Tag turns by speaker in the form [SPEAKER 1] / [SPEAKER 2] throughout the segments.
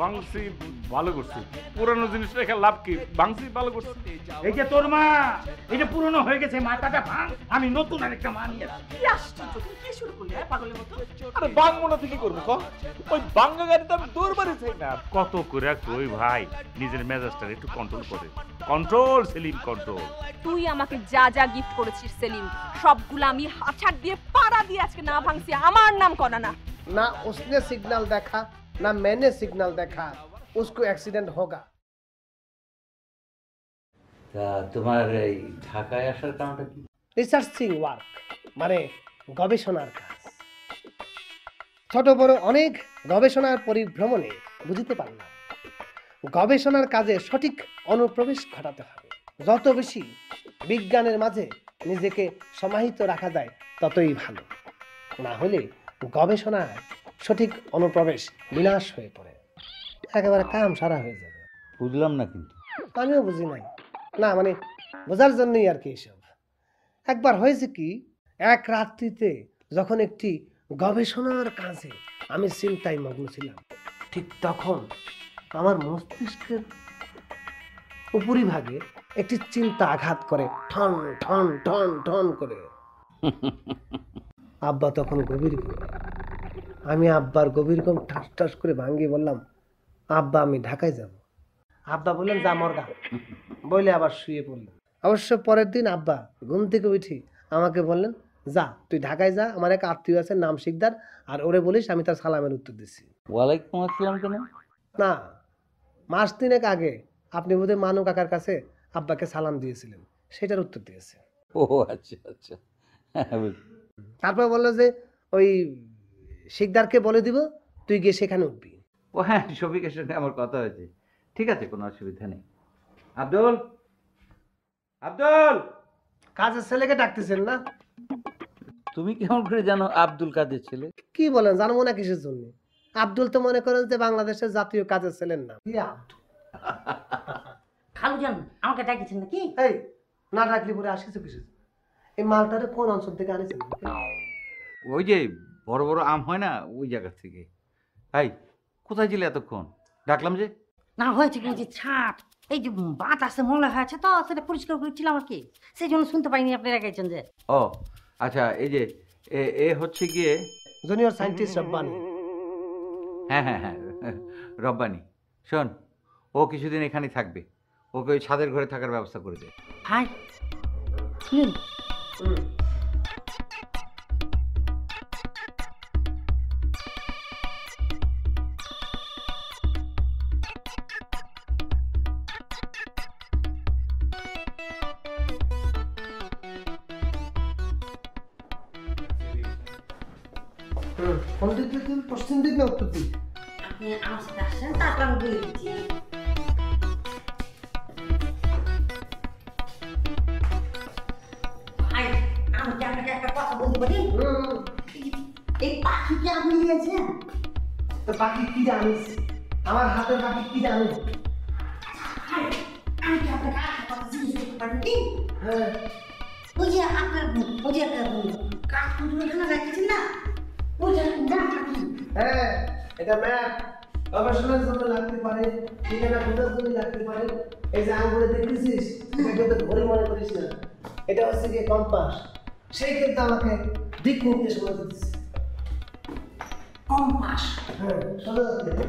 [SPEAKER 1] ভাঙছি ভালো করছি, পুরানো জিনিস রেখে লাভ কি? ভাঙছি ভালো করছি।
[SPEAKER 2] এই যে তোর মা, এই যে পুরনো হয়ে গেছে, মাথাটা ভাঙ, আমি নতুন আরেকটা মা নিয়ে
[SPEAKER 3] কি আশ্চর্য, তুমি কি শুরু করলে পাগলের মতো?
[SPEAKER 1] আরে ভাঙবো না থেকে করবো ক? ওই ভাঙা গাড়িতে আমি দৌড়বারে চাই না। কত করে কই ভাই, নিজের মেজাজটা একটু কন্ট্রোল করে। Control Salim, control.
[SPEAKER 4] তুই আমাকে যা যা গিফট করেছিস সেলিম, সবগুলো আমি হাছাড় দিয়ে পাড়া দিয়ে আজকে না ভাঙছি, আমার নাম করা না।
[SPEAKER 5] ना उसने सिग्नल देखा ना मैंने सिग्नल देखा, उसको एक्सीडेंट होगा।
[SPEAKER 6] তা তোমার এই ঢাকায় আসার কারণটা কি?
[SPEAKER 5] রিসার্চিং ওয়ার্ক মানে গবেষণার কাজ। ছোট বড় অনেক গবেষণার পরিভ্রমণে বুঝতে পারলাম গবেষণার কাজে সঠিক অনুপ্রবেশ ঘটাতে হবে। যত বেশি বিজ্ঞানের মাঝে নিজেকে সমাহিত রাখা যায় ততই ভালো, না হলে গবেষণার সঠিক অনুপ্রবেশ বিনাশ হয়ে পড়ে, একেবারে কাম সারা হয়ে যাবে।
[SPEAKER 6] বুঝলাম না কিন্তু।
[SPEAKER 5] আমিও বুঝি নাই, না মানে বোঝার জন্যই আর কি এসব। একবার হয়েছে কি, এক রাত্রিতে যখন একটি গবেষণার কাজে আমি চিন্তায় মগ্ন ছিলাম, ঠিক তখন আমার মস্তিষ্কের উপরিভাগে একটি চিন্তা আঘাত করে ঠন ঠন ঠন ঠন করে। আব্বা তখন গভীর ঘুম। আমি আব্বার গভীর ঘুম ঠাস ঠাস করে ভাঙিয়ে বললাম, আব্বা আমি ঢাকায় যাব। আব্বা বললেন যা মরগা, বলে আবার শুয়ে পড়লেন। অবশ্য পরের দিন আব্বা ঘুম থেকে উঠি আমাকে বললেন, যা তুই ঢাকায় যা, আমার এক আত্মীয় আছে নাম শিকদার, আর ওরে বলিস আমি তার সালামের উত্তর দিচ্ছি।
[SPEAKER 6] ওয়ালাইকুম আসসালাম কেন?
[SPEAKER 5] না, মাস তিনেক আগে আপনি বোধহয় মানু কাকার কাছে আব্বাকে সালাম দিয়েছিলেন, সেটার উত্তর দিয়েছে।
[SPEAKER 6] ও আচ্ছা আচ্ছা।
[SPEAKER 5] তারপর বললো যে ওই শিকদারকে বলে দিব তুই গিয়ে সেখানে উঠবি।
[SPEAKER 6] ও হ্যাঁ, শফিকের সঙ্গে আমার কথা হয়েছে। ঠিক আছে, কোনো অসুবিধা নেই। আব্দুল, আব্দুল,
[SPEAKER 5] কাজের ছেলেকে ডাকতেছেন না?
[SPEAKER 6] তুমি কেমন করে জানো আব্দুল কাদের ছেলে?
[SPEAKER 5] কি বলেন, জানবো না কিসের জন্য? আব্দুল তো মনে করেন যে বাংলাদেশের জাতীয় কাজের ছেলের নাম।
[SPEAKER 3] খালুজান আমাকে ডাকিছেন নাকি?
[SPEAKER 5] এই না ডাকলি পরে আসিস কিসের? এই মালটারে কোন অঞ্চল থেকে আনিছেন?
[SPEAKER 6] ওই যে বড় বড় আম হয় না, ওই জায়গা থেকে। এই কোথায় ছিলে এতক্ষণ? ডাকলাম যে।
[SPEAKER 3] না হয়েছে কি, যে ছাপ এই যে বাতাসে ময়লা হয়েছে তো, সেটা পরিষ্কার করেছিলাম আর কি, সেই জন্য শুনতে পাইনি আপনি রেখেছেন যে।
[SPEAKER 6] ও আচ্ছা, এই যে এ হচ্ছে গিয়ে
[SPEAKER 5] জুনিয়র সায়েন্টিস্ট রব্বানি।
[SPEAKER 6] হ্যাঁ হ্যাঁ হ্যাঁ, রব্বানি। শোন, ও কিছুদিন এখানেই থাকবে, ওকে ওই ছাদের ঘরে থাকার ব্যবস্থা করে দে।
[SPEAKER 3] হাই
[SPEAKER 5] কোন দিক থেকে? পশ্চিম দিক না উত্তর দিক?
[SPEAKER 3] আপনি আমার সাথে আসেন, তারপর আমি বলে দিচ্ছি। ভাই আমি কি আপনাকে একটা কথা বলতে পারি? এই পাখিকে আপনি নিয়েছেন?
[SPEAKER 5] তো পাখি কি জানিস? আমার হাতের পাখি কি জানিস?
[SPEAKER 3] আমি কি আপনাকে একটা কথা জিজ্ঞেস করতে পারি কি?
[SPEAKER 5] হ্যাঁ,
[SPEAKER 3] ওই যে আপনার ওই যে একটা কাঠ কুটুর এখানে রেখেছেন না, ওই যে নামটা কি?
[SPEAKER 5] হ্যাঁ, এটা ম্যাপ গবেষণার জন্য লাগতে পারে, ঠিকানা খোঁজার জন্য লাগতে পারে। এই যে আঙ্গুলে দেখতেছিস, এটা কিন্তু ঘড়ি মনে করিস না, এটা হচ্ছে গিয়ে কম্পাস। সেই কিন্তু আমাকে দিক নির্দেশনা দিচ্ছে।
[SPEAKER 3] কম্পাস?
[SPEAKER 5] হ্যাঁ, সোজা যাচ্ছে।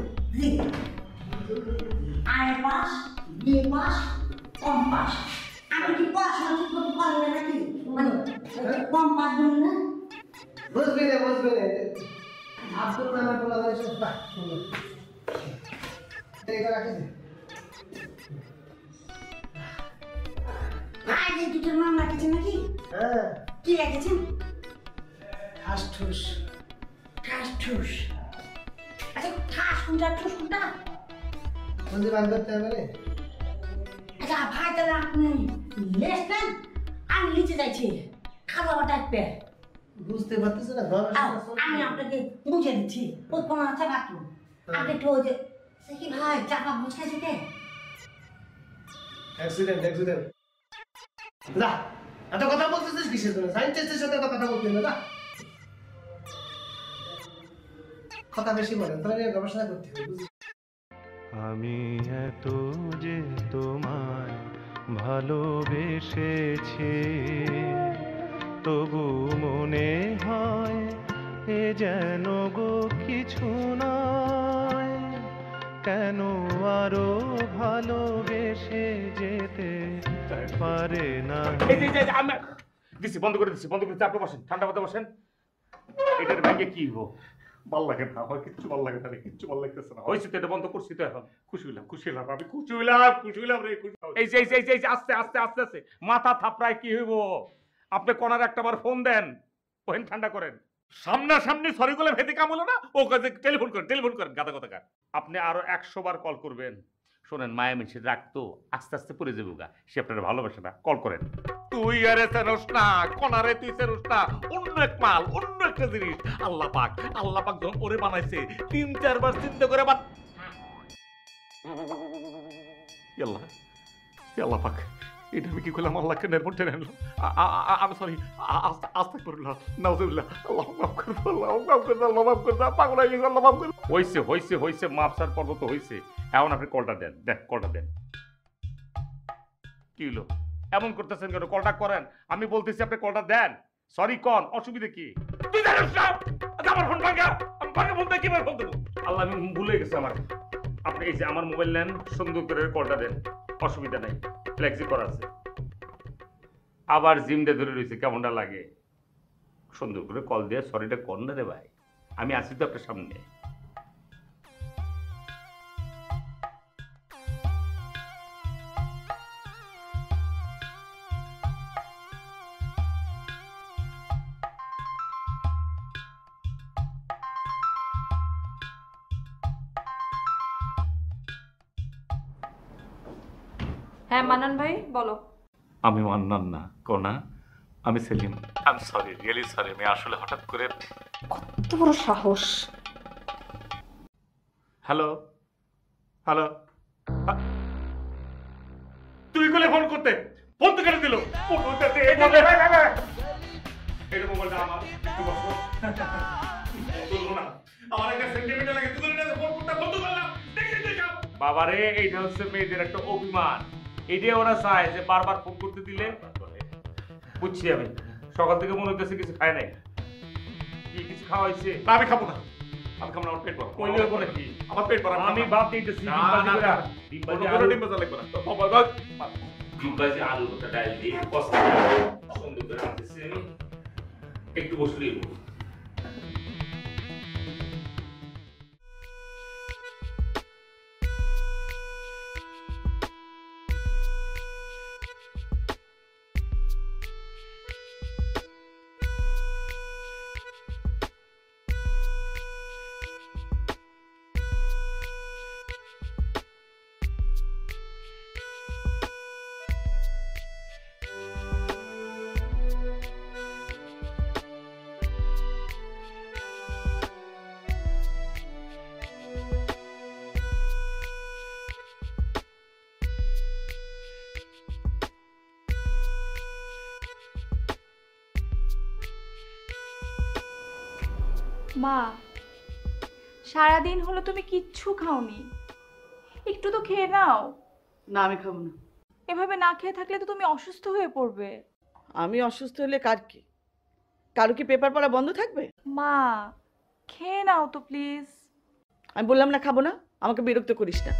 [SPEAKER 3] আয় পাস, বিয়ে পাস, কম্পাস। আপনি কি পড়াশোনা ঠিক করতে পারবেন নাকি? মানে কম্পাস বলুন না?
[SPEAKER 5] বুঝবি না, বুঝবি না। আব্দুল নামের বলা হয় সব বাহ, এটা রাখি দে।
[SPEAKER 3] ভাই এই দুটোর নাম রাখেছেন নাকি?
[SPEAKER 5] হ্যাঁ,
[SPEAKER 3] কি রেখেছেন?
[SPEAKER 5] ঠাস ঠুস।
[SPEAKER 3] ঠাস ঠুস। আচ্ছা ঠাস কোনটা ঠুস কোনটা?
[SPEAKER 5] বুঝতে বার করতে হবে রে।
[SPEAKER 3] আচ্ছা ভাই তাহলে আপনি লেস দেন, আমি নিচে যাইছি খাবার ডাকবে।
[SPEAKER 5] বুঝতে পারতেছ না?
[SPEAKER 3] আমি আপনাকে বুঝে দিচ্ছি, ওই কোন আছে বাথরুম, আপনি একটু ওই যে সে কি ভাই চাপা বুঝতে দিতে।
[SPEAKER 5] Accident accident. যা, এত কথা বলতেছিস কিসের জন্য? সায়েন্টিস্টের সাথে এত কথা বলতে হবে না। কথা বেশি বলেন, তাহলে গবেষণা করতে হবে।
[SPEAKER 7] আমি এত যে তোমায় ভালোবেসেছি, তবু মনে হয় এ যেন গো কিছু নয়, কেন আরো ভালোবেসে যেতে পারে না।
[SPEAKER 1] দিচ্ছি, বন্ধ করে দিচ্ছি, বন্ধ করে দিচ্ছি। আপনি বসেন, ঠান্ডা মাথায় বসেন। এটার ব্যাগে কি হবো? ভাল লাগে না আমার, কিচ্ছু ভাল লাগে না, কিচ্ছু ভাল লাগতেছে না। হয়েছে তো, এটা বন্ধ করছি তো এখন। খুশি হইলাম, খুশি হইলাম, আমি খুশি হইলাম, খুশি হইলাম রে, খুশি। এই যে আস্তে আস্তে আস্তে আস্তে মাথা থাপড়ায় কি হইব? আপনি কোনার একটা বার ফোন দেন, ওহেন ঠান্ডা করেন। সামনাসামনি সরি বলে ভেতে কাম হলো না, ও কাছে টেলিফোন করেন গাদা কথাকার। আপনি আরো 100 বার কল করবেন। শোনেন, মায়া মিশে রাখতো, আস্তে আস্তে পড়ে যাবো গা, সে আপনার ভালোবাসে না। কল করেন। তুই আরে চেনস না, কোনারে তুই চেনস না, অন্য এক মাল, অন্য একটা জিনিস। আল্লাহ পাক যখন ওরে বানাইছে 3-4 বার চিন্তা করে আল্লাহ পাক, এটা আমি কি করলাম? আল্লাহকে নির্ভর টেনে আনলাম। আমি সরি, আস্তে করলাম, নাউজুবিল্লাহ। আল্লাহ মাফ করে দাও, আল্লাহ মাফ করে দাও, আল্লাহ মাফ করে দাও, পাগল হয়ে গেছে, আল্লাহ মাফ করে দাও। হইছে, মাফ সার পর্ব তো হইছে। এখন আপনি কলটা দেন, কলটা দেন। কি হলো এমন করতেছেন কেন? কলটা করেন, আমি বলতেছি আপনি কলটা দেন। সরি কোন, অসুবিধা কি? তুই জানিস না আমার ফোন ভাঙা, আমি ভাঙা বলতে কিভাবে ফোন দেবো? আল্লাহ, আমি ভুলে গেছি আমার। আপনি এই যে আমার মোবাইল নেন, সুন্দর করে কলটা দেন, অসুবিধা নাই, ফ্লেক্সি করা আছে। আবার জিমটা ধরে রয়েছে, কেমনটা লাগে? সুন্দর করে কল দিয়ে সরিটা কর না রে ভাই, আমি আছি তো আপনার সামনে।
[SPEAKER 4] হ্যাঁ মান্নান ভাই বলো।
[SPEAKER 1] আমি মান্নান না কোনা, আমি Salim. I am sorry, really sorry. আমি আসলে হঠাৎ করে।
[SPEAKER 4] কত বড় সাহস!
[SPEAKER 1] হ্যালো, তুই কোলে ফোন করতে, ফোন তো কেটে দিল। এটা মোবাইলটা আমার, একটু বসো। আমার একটা সেন্টিমেন্টাল লাগে, তুই না ফোন করতে বন্ধ করলাম। বাবারে, এইটা হচ্ছে মেয়েদের একটা অভিমান। এইটাই ওরা চায় যে বারবার ফোন করতে দিলে। বুঝছি আমি, সকাল থেকে মনে হচ্ছে কিছু খায় নাই। কি কিছু খাওয়া হয়েছে? না আমি খাবো না, আমার পেট ভরা। কইলে হবে নাকি? আমার পেট ভরা, আমি বাদ দিতেছি। ডিম ভাজি লাগবে না, ডিম ভাজি আলু ভর্তা ডাল দিয়ে কষা সুন্দর করে রাখতেছি আমি। একটু বসলেই
[SPEAKER 8] মা, সারাদিন হলো তুমি কিচ্ছু খাওনি, একটু তো খেয়ে নাও।
[SPEAKER 9] না আমি খাবো না।
[SPEAKER 8] এভাবে না খেয়ে থাকলে তো তুমি অসুস্থ হয়ে পড়বে।
[SPEAKER 9] আমি অসুস্থ হলে কারো কি পেপার পড়া বন্ধ থাকবে?
[SPEAKER 8] মা খেয়ে নাও তো প্লিজ।
[SPEAKER 9] আমি বললাম না খাবো না, আমাকে বিরক্ত করিস না।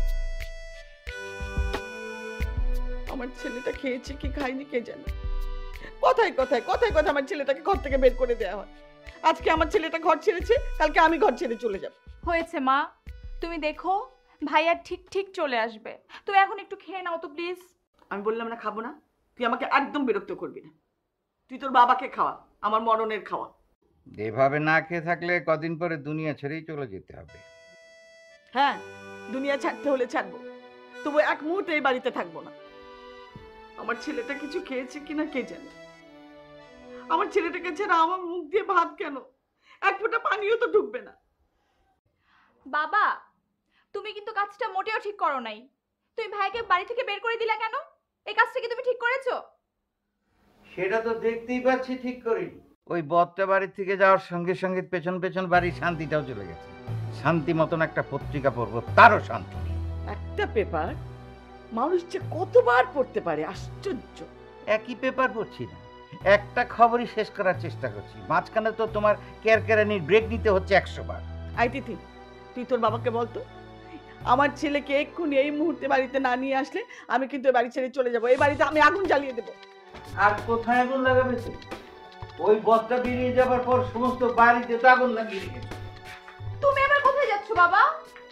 [SPEAKER 9] আমার ছেলেটা খেয়েছে কি খায়নি কে জানে। কথায় কথায় আমার ছেলেটাকে ঘর থেকে বের করে দেওয়া হয়। আজকে আমার ছেলেটা ঘর ছেড়েছে, কালকে আমি ঘর ছেড়ে চলে যাব।
[SPEAKER 8] হয়েছে মা, তুমি দেখো ভাইয়া ঠিক চলে আসবে। তুমি এখন একটু খেয়ে নাও তো প্লিজ।
[SPEAKER 9] আমি বললাম না খাবো না, তুই আমাকে একদম বিরক্ত করবি না। তুই তোর বাবাকে খাওয়া, আমার মরণের খাওয়া।
[SPEAKER 6] এভাবে না খেয়ে থাকলে কদিন পরে দুনিয়া ছেড়েই চলে যেতে হবে।
[SPEAKER 9] হ্যাঁ, দুনিয়া ছাড়তে হলে ছাড়বো, তবু এক মুহূর্তে এই বাড়িতে থাকবো না। আমার ছেলেটা কিছু খেয়েছে কিনা কে জানে। আমার ছেলেটাকে ছাড়া আমার মুখ দিয়ে ভাত কেন, এক ফোঁটা পানিও তো ঢুকবে না।
[SPEAKER 8] বাবা, তুমি কিন্তু কাজটা মোটেও ঠিক করো নাই। তুমি ভাইকে বাড়ি থেকে বের করে দিলা কেন? এই কাজটা কি তুমি ঠিক করেছো?
[SPEAKER 6] সেটা তো দেখতেই পাচ্ছি ঠিক করি। ওই বদটা বাড়ির থেকে যাওয়ার সঙ্গে সঙ্গে পেছন পেছন বাড়ির শান্তিটাও চলে গেছে। শান্তি মতন একটা পত্রিকা পড়বো, তারও শান্তি নেই।
[SPEAKER 9] একটা পেপার মানুষ যে কতবার পড়তে পারে, আশ্চর্য।
[SPEAKER 6] একই পেপার পড়ছি না, একটা খবরই শেষ করার চেষ্টা করছি, মাঝখানে তো তোমার কেয়ারকেরানির ব্রেক নিতে হচ্ছে 100 বার।
[SPEAKER 9] আই তিথি, তুই তোর বাবাকে বলতো আমার ছেলেকে এক্ষুনি এই মুহূর্তে বাড়িতে না নিয়ে আসলে আমি কিন্তু বাড়ি ছেড়ে চলে যাবো। এই বাড়িতে আমি আগুন জ্বালিয়ে দেবো।
[SPEAKER 6] আর কোথায় আগুন লাগাবে তুমি? ওই বদটা বেরিয়ে যাবার পর সমস্ত বাড়িতে তো আগুন লাগিয়ে রেখেছো।
[SPEAKER 8] তুমি আবার কোথায় যাচ্ছ বাবা?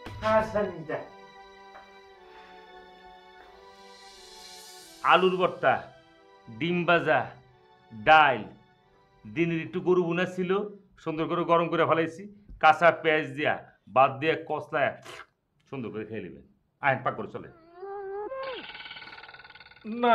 [SPEAKER 1] আলুর ভর্তা, ডিম ভাজা, ডাল, দিনের একটু গরু ভুনা ছিল, সুন্দর করে গরম করে ফেলাইছি, কাঁচা পেঁয়াজ দিয়া বাদ দিয়ে কষলায় সুন্দর করে খেয়ে নেবেন। আইন পাক করে চলে না,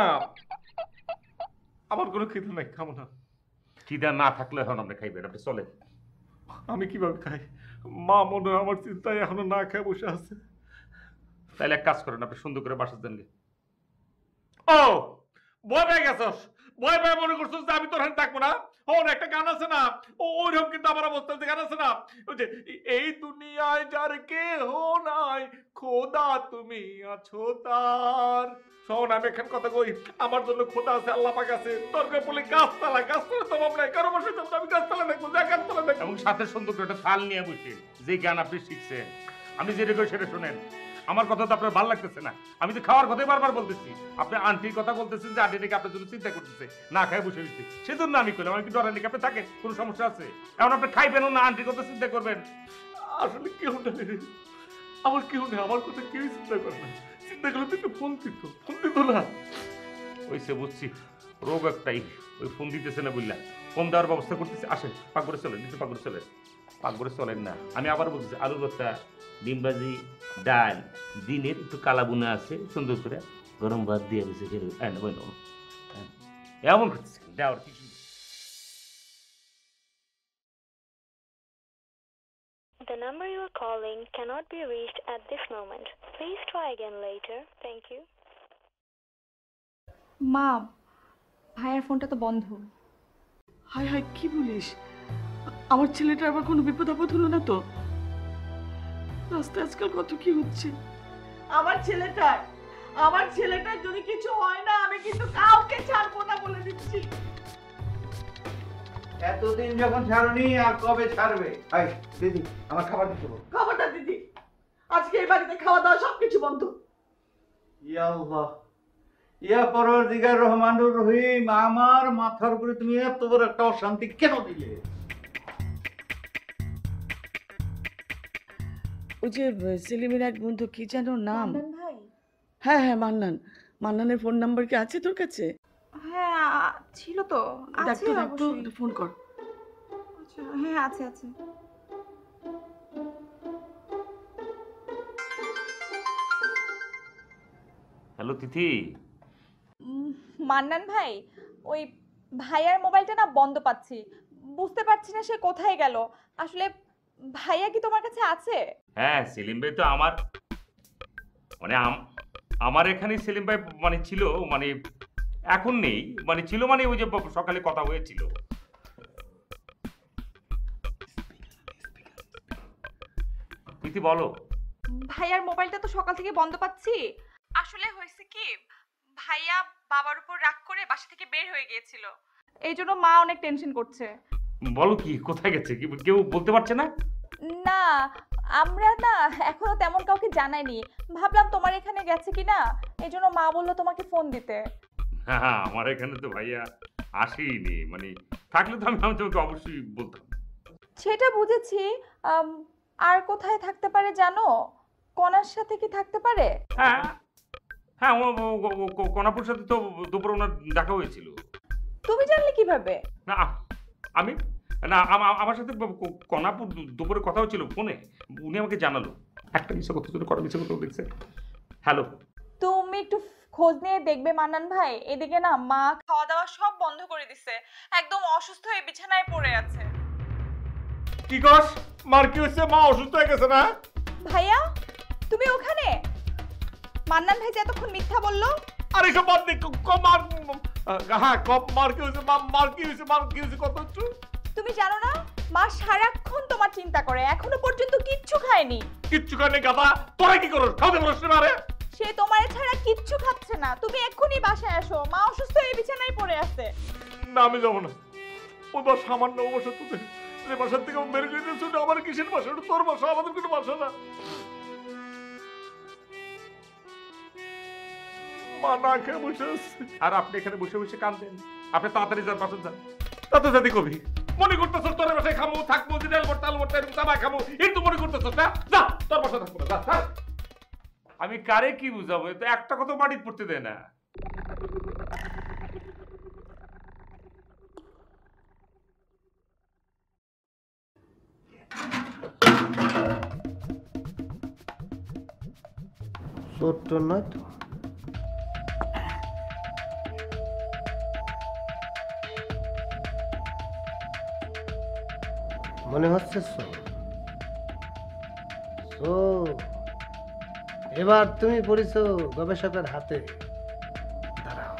[SPEAKER 1] আমার কোনো খিদে নাই, খাবো না। খিদা না থাকলে এখন আপনি খাইবেন, আপনি চলেন। আমি কিভাবে খাই? মা মনে হয় আমার চিন্তায় এখনো না খেয়ে বসে আছে। তাইলে এক কাজ করেন, আপনি সুন্দর করে বাসা দেন। ও ভয় পেয়ে গেছস, ভয় পেয়ে মনে করছিস যে আমি তোর হাতে থাকবো না। ওর একটা গান আছে না, ওইরকম কিন্তু আমার অবস্থা গান আছে না, ওই যে এই দুনিয়ায় যার কেহ নাই খোদা তুমি আছো তার। শোন, আমি এখানে কথা কই, আমার জন্য খোদা আছে, আল্লাহ পাক আছে, তোর বলে গাছতলা, গাছতলা তো নাই, কারো বসে আমি গাছতলা দেখবো, যা গাছতলা দেখবো। এবং সাথে সুন্দর করে একটা থাল নিয়ে বসে যে গান আপনি শিখছেন, আমি যেটা কই সেটা শোনেন। আমার কথা তো আপনার ভালো লাগতেছে না, আমি তো খাওয়ার কথাই বারবার বলতেছি। আপনি আন্টির কথা বলতেছেন যে আন্টি নাকি আপনার জন্য চিন্তা করতেছে, না খাই বসে দিচ্ছি, সেজন্য আমি করলাম। আমি কি ডরার নাকি আপনি থাকে কোনো সমস্যা আছে? এখন আপনি খাইবেন না, আন্টির কথা চিন্তা করবেন? আসলে কেউ নেই, আমার কেউ নেই, আমার কথা কেউই চিন্তা করে না। চিন্তা করলে তো একটু ফোন দিত না। ওইসে বুঝছি, রোগ একটাই, ওই ফোন দিতেছে না বুঝলাম, ফোন দেওয়ার ব্যবস্থা করতেছে। আসেন, পাক করে চলেন, নিচে পাক করে চলেন। পাক করে চলেন না, আমি আবার বলতেছি, আলুর ভর্তা, ডিম ভাজি, ডাল, দিনের একটু কালা বুনা আছে, সুন্দর করে গরম ভাত দিয়ে দিচ্ছে, এমন করতেছে দেওয়ার কিছু।
[SPEAKER 10] The number you are calling cannot be reached at this moment. Please try again later. Thank you.
[SPEAKER 8] মা, ভাইয়ের ফোনটা তো বন্ধ।
[SPEAKER 9] হাই হাই, কি বলিস? আমার ছেলেটার আবার কোনো বিপদ আপদ হলো না তো? রাস্তায় আজকাল কত কি হচ্ছে। আমার ছেলেটার যদি কিছু হয় না, আমি কিন্তু কাউকে ছাড়বো না বলে দিচ্ছি।
[SPEAKER 6] এতদিন যখন ছাড়নি আর কবে ছাড়বে? ভাই দিদি, আমার খাবার দিতে বল।
[SPEAKER 9] খবরটা দিদি, আজকে এই বাড়িতে খাওয়া দাওয়া সবকিছু বন্ধ।
[SPEAKER 6] ইয়া আল্লাহ, ইয়া পরওয়ারদিগার রহমানুর রহিম, আমার মাথার উপরে তুমি এত বড় একটা অশান্তি কেন দিলে?
[SPEAKER 9] ওই যে সেলিমের এক বন্ধু, কি যেন নাম?
[SPEAKER 8] ভাই।
[SPEAKER 9] হ্যাঁ হ্যাঁ, মান্নানের ফোন নাম্বার কি আছে তোর কাছে?
[SPEAKER 8] হ্যাঁ ছিল তো, আছে
[SPEAKER 9] দেখতো, ফোন কর।
[SPEAKER 8] আচ্ছা হ্যাঁ, আছে।
[SPEAKER 1] হ্যালো তিথি।
[SPEAKER 8] মান্নান ভাই, ওই ভাইয়ার মোবাইলটা না বন্ধ পাচ্ছি, বুঝতে পারছি না সে কোথায় গেল। আসলে ভাইয়া কি তোমার কাছে আছে?
[SPEAKER 1] হ্যাঁ, সেলিম ভাই তো আমার মানে আমার এখানে সেলিম ভাই মানে ছিল, মানে এখন নেই, মানে ছিল, মানে ওই যে সকালে কথা হয়েছিল। তিথি বলো।
[SPEAKER 8] ভাইয়ার মোবাইলটা তো সকাল থেকে বন্ধ পাচ্ছি। আসলে হয়েছে কি, ভাইয়া বাবার উপর রাগ করে বাসা থেকে বের হয়ে গিয়েছিল, এই জন্য মা অনেক টেনশন করছে।
[SPEAKER 1] বলো কি, কোথায় গেছে? কি কেউ বলতে পারছে না?
[SPEAKER 8] না, আমরা না এখনো তেমন কাউকে জানাইনি, ভাবলাম তোমার এখানে গেছে কিনা, এই জন্য মা বললো তোমাকে ফোন দিতে।
[SPEAKER 1] হ্যাঁ, আমার এখানে তো ভাইয়া আসেনি, মানে থাকলে তো আমি তোমাকে অবশ্যই বলতাম।
[SPEAKER 8] সেটা বুঝেছি, আর কোথায় থাকতে পারে জানো? কনার সাথে কি থাকতে পারে?
[SPEAKER 1] হ্যাঁ, কনাপুর সাথে তো দুপুরে ওনার দেখা হয়েছিল।
[SPEAKER 8] তুমি জানলে কিভাবে?
[SPEAKER 1] না আমি না, আমার সাথে কনাপুর দুপুরে কথা হয়েছিল ফোনে, উনি আমাকে জানালো। একটা মিশা কথা করা মিশা কথা দেখছে। হ্যালো,
[SPEAKER 8] তুমি একটু খোঁজ নিয়ে দেখবে মান্নান ভাই, এদিকে না মা খাওয়া দাওয়া সব বন্ধ করে দিছে, একদম অসুস্থ হয়ে বিছানায় পড়ে আছে।
[SPEAKER 1] কি কস? মার কি হয়েছে? মা অসুস্থ হয়ে গেছে না?
[SPEAKER 8] ভাইয়া তুমি ওখানে? মান্নান ভাই যে এতক্ষণ মিথ্যা বললো।
[SPEAKER 1] আরে সব বাদ দে, মার কি হয়েছে? মার কি হয়েছে কত একটু?
[SPEAKER 8] তুমি জানো না মা সারাক্ষণ তোমার চিন্তা করে, এখনো পর্যন্ত কিচ্ছু খায়নি।
[SPEAKER 1] কিচ্ছু খায় না গাদা, তোরা কি করছ? খাওয়াতে বলছ না রে?
[SPEAKER 8] সে তোমারে ছাড়া কিচ্ছু খাচ্ছে না। তুমি এক্ষুনি বাসায় আসো, মা অসুস্থ হয়ে বিছানায় পড়ে আছে।
[SPEAKER 1] না আমি যাবো না। ও তো সামান্য অবসর তুই যে বাসার থেকে বের করে দিয়েছ, ওটা আমার কিসের বাসা? ওটা তোর বাসা, আমাদের কোনো বাসা না। মা না খেয়ে বসে আসছে, আর আপনি এখানে বসে বসে কাঁদেন। আপনি তাড়াতাড়ি যান, বাসন যান। তাতে যাদি কবি মনে করতেছ তোর বাসায় খামো, থাকবো, দিনের ভর্তা আলু ভর্তা এরকম চাবা খাবো, এই তো মনে করতেছ না? যা, তোর বাসা থাকবো না, যা। আমি কারে কি বুঝাবো? তো একটা কথা মাটিতে পড়তে দেয় না।
[SPEAKER 5] ছোট্ট নয় তো, মনে হচ্ছে এবার তুমি পড়েছো গবেষকের হাতে। দাঁড়াও,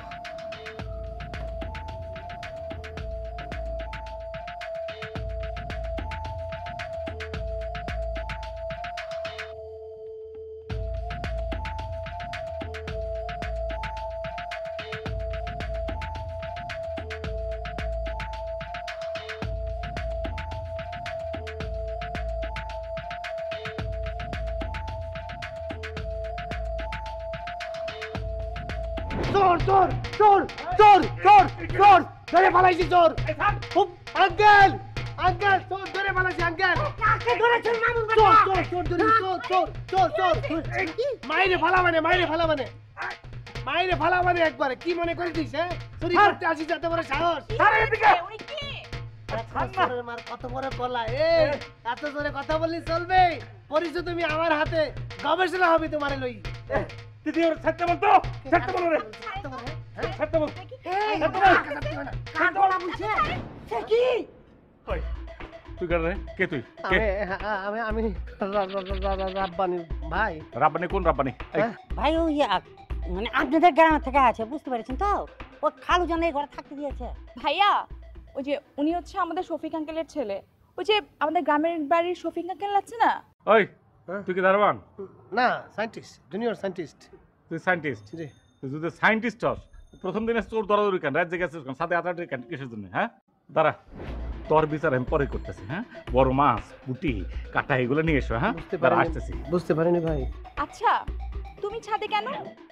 [SPEAKER 5] চোর চোর চোর চোর চোর চোর ধরে পালাইছি, চোর। আঙ্কেল আঙ্কেল, চোর ধরে পালাইছি আঙ্কেল।
[SPEAKER 3] কাকে ধরেছেন মামুন
[SPEAKER 5] চোর
[SPEAKER 3] বেটা?
[SPEAKER 5] চোর চোর চোর চোর চোর চোর মাইরে ফালা মানে, মাইরে ফালা মানে, মাইরে ফালা মানে একবারে। কি মনে করে দিস? হ্যাঁ, চুরি করতে আসিস, এত বড় সাহস?
[SPEAKER 8] উনি কি?
[SPEAKER 5] চোরের মার কত বড় গলা! এই এত জোরে কথা বললি চলবে? পরিচয় তুমি আমার হাতে, গবেষণা হবে তোমারে লই।
[SPEAKER 2] দিদি ওর ছাড়তে বল তো, ছাড়তে বল রে, ছাড়তে বল।
[SPEAKER 3] কার গলা বলছে? সে কি?
[SPEAKER 1] ওই তুই কার রে? কে তুই? কে?
[SPEAKER 5] আমি আমি রাব্বানি ভাই।
[SPEAKER 1] রাব্বানি? কোন রাব্বানি?
[SPEAKER 3] ভাই ওই মানে আপনাদের গ্রাম থেকে আছে, বুঝতে পেরেছেন তো? ও খালু জানে ঘরে থাকতে দিয়েছে।
[SPEAKER 8] ভাইয়া, ওই যে উনি হচ্ছে আমাদের শফিক আঙ্কেলের ছেলে। ওই যে আমাদের গ্রামের বাড়ির শফিক আঙ্কেল আছে না?
[SPEAKER 1] ওই তুই কি দারোয়ান?
[SPEAKER 5] না, সায়েন্টিস্ট, জুনিয়র সায়েন্টিস্ট।
[SPEAKER 1] তুই সায়েন্টিস্ট?
[SPEAKER 5] জি।
[SPEAKER 1] তুই যদি সায়েন্টিস্ট হস, প্রথম দিনে চোর দরাদরি কেন, রাজ্যে গেছিস কেন, সাথে আতাটি কেন, কিসের জন্য? হ্যাঁ দাঁড়া, তোর বিচার আমি পরে করতেছি। হ্যাঁ, বড় মাছ, পুঁটি, কাটা এগুলো নিয়ে এসো। হ্যাঁ, দাঁড়া আসতেছি।
[SPEAKER 5] বুঝতে পারিনি ভাই।
[SPEAKER 8] আচ্ছা, তুমি ছাদে কেন?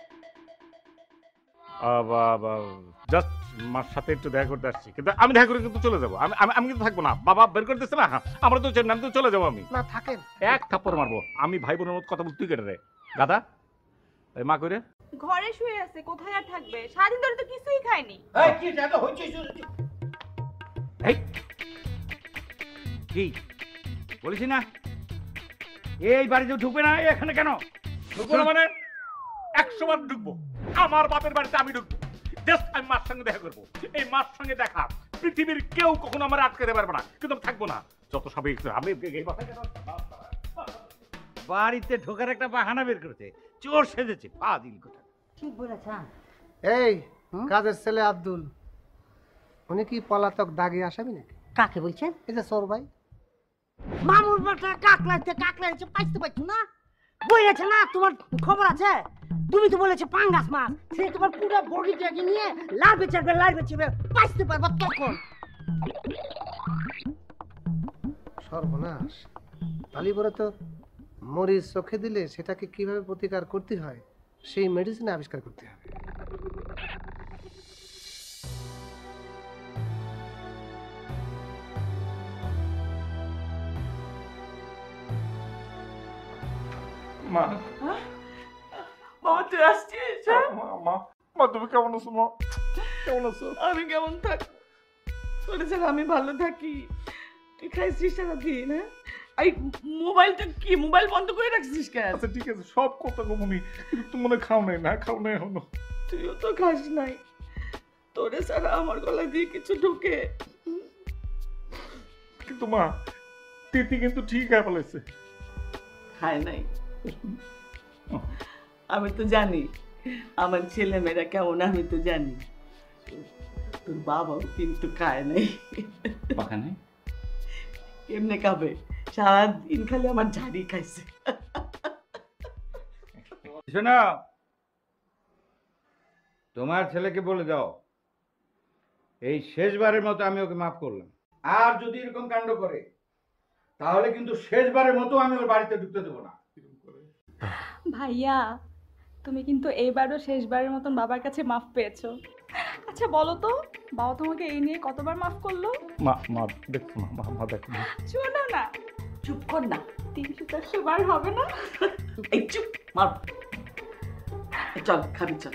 [SPEAKER 1] জাস্ট মার সাথে একটু দেখা করতে আসছি, কিন্তু আমি দেখা করে কিন্তু চলে যাবো। আমি কিন্তু থাকবো না। বাবা বের করতেছে না, আমরা তো চেন, আমি তো চলে যাবো। আমি
[SPEAKER 5] না থাকেন,
[SPEAKER 1] এক থাপ্পড় মারবো। আমি ভাই বোনের মতো কথা বল, তুই কেটে রে গাদা। এই মা কইরে
[SPEAKER 8] ঘরে শুয়ে আছে, কোথায় আর থাকবে? সারাদিন ধরে তো কিছুই খায়নি।
[SPEAKER 6] এই কি জায়গা হইছে?
[SPEAKER 2] এই কি বলিস না, এই বাড়িতে ঢুকবে না? এখানে কেন
[SPEAKER 1] ঢুকবো না মানে? 100 বার ঢুকবো। আমার বাপের বাড়িতে আমি ঢুকবো। জাস্ট আমি মার সঙ্গে দেখা করবো। এই মার সঙ্গে দেখা পৃথিবীর কেউ কখনো আমার আটকাতে পারবে না, কিন্তু আমি থাকবো না। যত সবই আমি এই বাসায় কেন?
[SPEAKER 2] বাড়িতে ঢোকার একটা বাহানা বের করেছে, চোর সেজেছে। পাদিল কোথা।
[SPEAKER 3] ঠিক বলেছেন।
[SPEAKER 5] এই কাজের ছেলে আব্দুল, উনি কি পলাতক দাগে আসামি নাকি?
[SPEAKER 3] কাকে বলছেন?
[SPEAKER 5] এই যে চোর ভাই।
[SPEAKER 3] মামুর বেটা কাকলাইছে পাইতে পারছো না? বলেছে না, তোমার খবর আছে? তুমি তো বলেছে পাঙ্গাস মাছ, সে তোমার পুরো বডিটাকে নিয়ে লাইভে চেপে পাইতে পারবা তখন।
[SPEAKER 5] সর্বনাশ! তালিপরে তো মরিচ চোখে দিলে সেটাকে কিভাবে প্রতিকার করতে হয় সেই মেডিসিন আবিষ্কার করতে হবে।
[SPEAKER 1] মা,
[SPEAKER 9] বাবা তুই আসছিস?
[SPEAKER 1] মা তুমি কেমন আছো? মা কেমন আছো?
[SPEAKER 9] আমি কেমন থাকি? তোরে ছাড়া আমি ভালো থাকি? তুই খাইছিস সারাদিন? হ্যাঁ, এই মোবাইলটা কি, মোবাইল বন্ধ করে রাখছিস কেন?
[SPEAKER 1] আচ্ছা ঠিক আছে, সব কথা কমনি, কিন্তু তুমি মনে খাও নাই, না খাও নাই এখনো।
[SPEAKER 9] তুইও তো খাস নাই। তোরে ছাড়া আমার গলা দিয়ে কিছু ঢুকে?
[SPEAKER 1] কিন্তু মা, তিতি কিন্তু ঠিক হয়ে ফেলেছে।
[SPEAKER 9] খায় নাই? আমি তো জানি আমার ছেলে মেয়েরা কেমন, আমি তো জানি। তোর বাবাও কিন্তু খায় নাই। কেমনে খাবে? সারাদিন খালি আমার ঝাড়ি খাইছে।
[SPEAKER 6] শোনো, তোমার ছেলেকে বলে দাও এই শেষবারের মতো আমি ওকে মাফ করলাম, আর যদি এরকম কাণ্ড করে তাহলে কিন্তু শেষবারের মতো আমি ওর বাড়িতে ঢুকতে দেবো না।
[SPEAKER 8] ভাইয়া, তুমি কিন্তু এইবারও শেষবারের মতন বাবার কাছে মাফ পেয়েছো। আচ্ছা বলো তো, বাবা তোমাকে এই নিয়ে কতবার মাফ করলো?
[SPEAKER 1] মা দেখো, মা দেখো।
[SPEAKER 8] শোনো না,
[SPEAKER 9] চুপ কর না।
[SPEAKER 8] 300-400 বার হবে না?
[SPEAKER 9] এই চুপ, মার। চল খাবি, চল।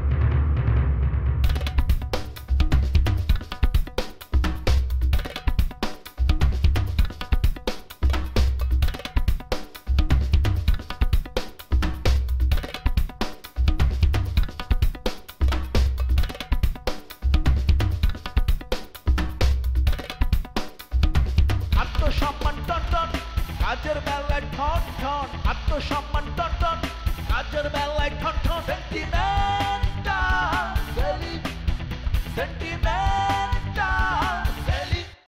[SPEAKER 7] আত্মসম্মান টন টন, কাজের বেলায় ঠন ঠন। আত্মসম্মান টন টন, কাজের বেলায় ঠন ঠন। Sentimental Selim, sentimental